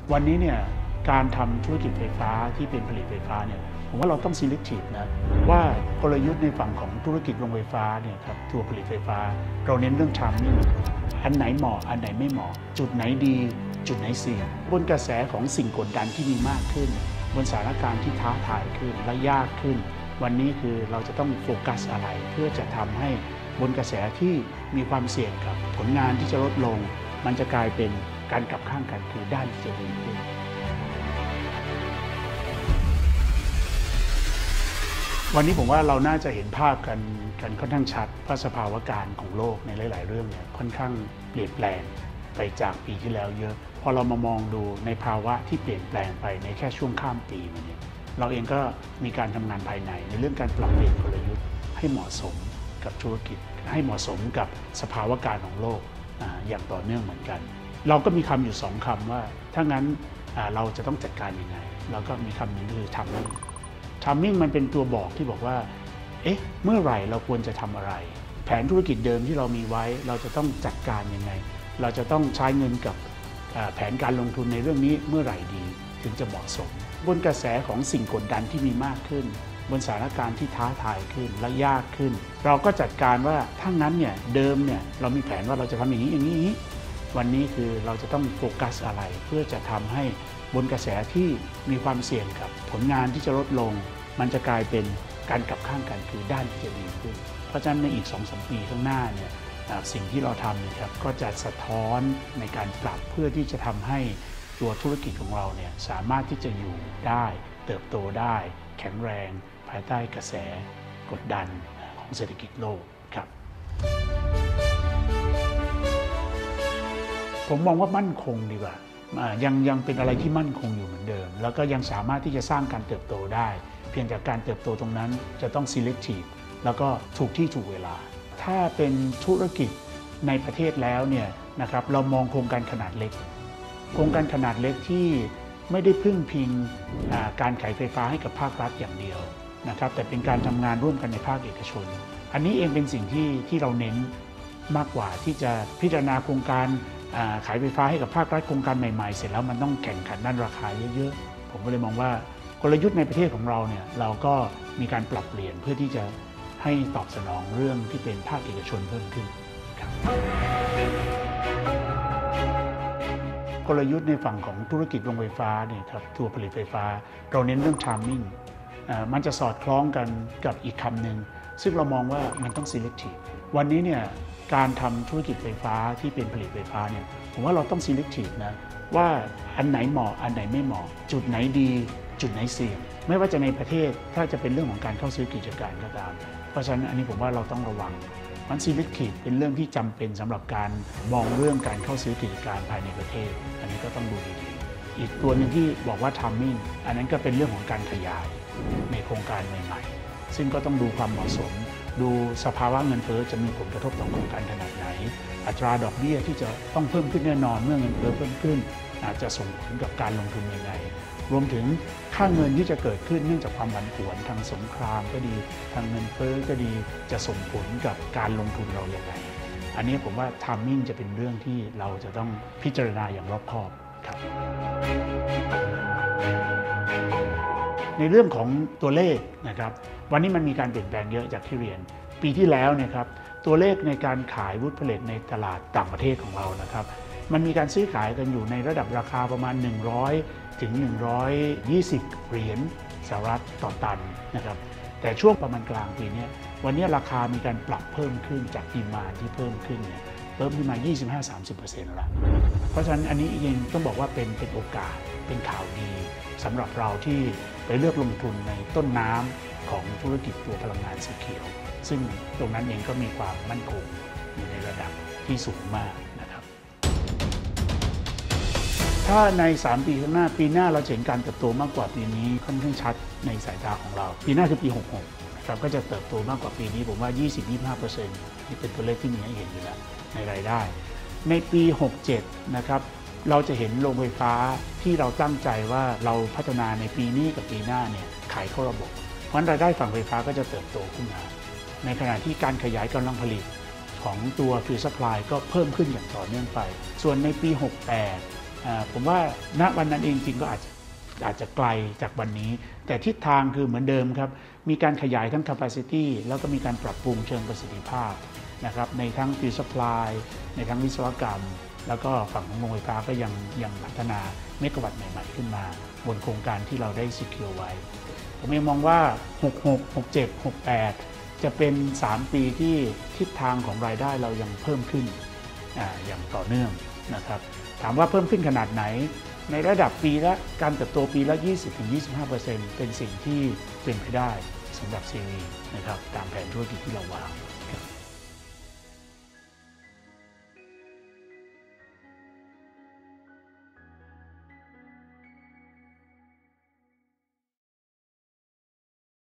วันนี้เนี่ยการทำธุรกิจไฟฟ้าที่เป็นผลิตไฟฟ้าเนี่ยผมว่าเราต้อง selective นะว่ากลยุทธ์ในฝั่งของธุรกิจโรงไฟฟ้าเนี่ยครับตัวผลิตไฟฟ้าเราเน้นเรื่อง timing อันไหนเหมาะอันไหนไม่เหมาะจุดไหนดีจุดไหนเสี่ยงบนกระแสของสิ่งกดดันที่มีมากขึ้นบนสถานการณ์ที่ท้าทายขึ้นและยากขึ้นวันนี้คือเราจะต้องโฟกัสอะไรเพื่อจะทำให้บนกระแสที่มีความเสี่ยงกับผลงานที่จะลดลงมันจะกลายเป็นการกลับข้างกันคือด้านที่จะดีขึ้นวันนี้ผมว่าเราน่าจะเห็นภาพกันค่อนข้างชัดว่าสภาวะการของโลกในหลายๆเรื่องเนี่ยค่อนข้างเปลี่ยนแปลงไปจากปีที่แล้วเยอะพอเรามามองดูในภาวะที่เปลี่ยนแปลงไปในแค่ช่วงข้ามปีมาเนี่ยเราเองก็มีการทำงานภายในเรื่องการปรับเปลี่ยนกลยุทธ์ให้เหมาะสมกับธุรกิจให้เหมาะสมกับสภาวะการของโลกอย่างต่อเนื่องเหมือนกันเราก็มีคำอยู่2คำว่าถ้างั้นเราจะต้องจัดการยังไงเราก็มีคำหนึ่งคือtiming มันเป็นตัวบอกที่บอกว่าเมื่อไหร่เราควรจะทำอะไรแผนธุรกิจเดิมที่เรามีไว้เราจะต้องจัดการยังไงเราจะต้องใช้เงินกับแผนการลงทุนในเรื่องนี้เมื่อไหร่ดีถึงจะเหมาะสมบนกระแสของสิ่งกดดันที่มีมากขึ้นบนสถานการณ์ที่ท้าทายขึ้นและยากขึ้นเราก็จัดการว่าถ้างั้นเนี่ยเดิมเนี่ยเรามีแผนว่าเราจะทำอย่างนี้วันนี้คือเราจะต้องโฟกัสอะไรเพื่อจะทำให้บนกระแสที่มีความเสี่ยงกับผลงานที่จะลดลงมันจะกลายเป็นการกลับข้างกันคือด้านที่จะดีขึ้นเพราะฉะนั้นในอีก 2-3 ปีข้างหน้าเนี่ยสิ่งที่เราทำเนี่ยครับก็จะสะท้อนในการปรับเพื่อที่จะทำให้ตัวธุรกิจของเราเนี่ยสามารถที่จะอยู่ได้เติบโตได้แข็งแรงภายใต้กระแสกดดันของเศรษฐกิจโลกครับผมมองว่ามั่นคงดีกว่ายังเป็นอะไรที่มั่นคงอยู่เหมือนเดิมแล้วก็ยังสามารถที่จะสร้างการเติบโตได้เพียงแต่การเติบโตตรงนั้นจะต้อง selective แล้วก็ถูกที่ถูกเวลาถ้าเป็นธุรกิจในประเทศแล้วเนี่ยนะครับเรามองโครงการขนาดเล็กโครงการขนาดเล็กที่ไม่ได้พึ่งพิงการขายไฟฟ้าให้กับภาครัฐอย่างเดียวนะครับแต่เป็นการทำงานร่วมกันในภาคเอกชนอันนี้เองเป็นสิ่งที่เราเน้นมากกว่าที่จะพิจารณาโครงการขายไฟฟ้าให้กับภาครัฐโครงการใหม่ๆเสร็จแล้วมันต้องแข่งขันด้านราคาเยอะๆผมก็เลยมองว่ากลยุทธ์ในประเทศของเราเนี่ยเราก็มีการปรับเปลี่ยนเพื่อที่จะให้ตอบสนองเรื่องที่เป็นภาคเอกชนเพิ่มขึ้นครับกลยุทธ์ในฝั่งของธุรกิจโรงไฟฟ้าเนี่ยครับตัวผลิตไฟฟ้าเราเน้นเรื่อง timing มันจะสอดคล้องกันกับอีกคำหนึ่งซึ่งเรามองว่ามันต้อง selective วันนี้เนี่ยการทำธุรกิจไฟฟ้าที่เป็นผลิตไฟฟ้าเนี่ยผมว่าเราต้อง selective นะว่าอันไหนเหมาะอันไหนไม่เหมาะจุดไหนดีจุดไหนเสี่ยงไม่ว่าจะในประเทศถ้าจะเป็นเรื่องของการเข้าซื้อกิจการก็ตามเพราะฉะนั้นอันนี้ผมว่าเราต้องระวังมัน selective เป็นเรื่องที่จำเป็นสำหรับการมองเรื่องการเข้าซื้อกิจการภายในประเทศอันนี้ก็ต้องดูดีๆอีกตัวหนึ่งที่บอกว่า timing อันนั้นก็เป็นเรื่องของการขยายในโครงการใหม่ๆซึ่งก็ต้องดูความเหมาะสมดูสภาวะเงินเฟ้อจะมีผลกระทบต่อโครงการขนาดไหนอัตราดอกเบี้ยที่จะต้องเพิ่มขึ้นแน่นอนเมื่อเงินเฟ้อเพิ่มขึ้นอาจจะส่งผลกับการลงทุนยังไงรวมถึงค่าเงินที่จะเกิดขึ้นเนื่องจากความผันผวนทางสงครามก็ดีทางเงินเฟ้อก็ดีจะส่งผลกับการลงทุนเราอย่างไรอันนี้ผมว่า timing จะเป็นเรื่องที่เราจะต้องพิจารณาอย่างรอบคอบครับในเรื่องของตัวเลขนะครับวันนี้มันมีการเปลี่ยนแปลงเยอะจากที่เรียนปีที่แล้วเนี่ยครับตัวเลขในการขายวุฒิผลิตในตลาดต่างประเทศของเรานะครับมันมีการซื้อขายกันอยู่ในระดับราคาประมาณ100ถึง120เหรียญสหรัฐต่อตันนะครับแต่ช่วงประมาณกลางปีนี้วันนี้ราคามีการปรับเพิ่มขึ้นจากดีมานด์ที่เพิ่มขึ้นเนี่ยเพิ่มขึ้นมา 25-30% แล้วเพราะฉะนั้นอันนี้เองต้องบอกว่าเป็นโอกาสเป็นข่าวดีสำหรับเราที่ไปเลือกลงทุนในต้นน้ำของธุรกิจตัวพลังงานสีเขียวซึ่งตรงนั้นเองก็มีความมั่นคงอยู่ในระดับที่สูงมากนะครับถ้าใน3ปีข้างหน้าปีหน้าเราเห็นการเติบโตมากกว่าปีนี้ค่อนข้างชัดในสายตาของเราปีหน้าคือปี66นะครับก็จะเติบโตมากกว่าปีนี้ผมว่า 20-25% นี่เป็นตัวเลขที่มีให้เห็นอยู่แล้วในรายได้ในปี67นะครับเราจะเห็นโรงไฟฟ้าที่เราตั้งใจว่าเราพัฒนาในปีนี้กับปีหน้าเนี่ยขายเข้าระบบเพราะรายได้ฝั่งไฟฟ้าก็จะเติบโตขึ้นมาในขณะที่การขยายกำลังผลิตของตัว Fuel Supply ก็เพิ่มขึ้นอย่างต่อเนื่องไปส่วนในปี68 ผมว่าณวันนั้นเองจริงก็อาจจะไกลจากวันนี้แต่ทิศทางคือเหมือนเดิมครับมีการขยายทั้ง capacity แล้วก็มีการปรับปรุงเชิงประสิทธิภาพนะครับในทั้ง fuel supply ในทั้งวิศวกรรมแล้วก็ฝั่งของโรงไฟฟ้าก็ยังพัฒนาเมกะวัตต์ใหม่ๆขึ้นมาบนโครงการที่เราได้ secure ไว้ผมเองมองว่า66 67 68จะเป็น3ปีที่ทิศทางของรายได้เรายังเพิ่มขึ้นอย่างต่อเนื่องนะครับถามว่าเพิ่มขึ้นขนาดไหนในระดับปีละการเติบโตปีละ 20-25% เป็นสิ่งที่เป็นไปได้สำหรับซีรีส์นะครับตามแผนธุรกิจที่เราวาง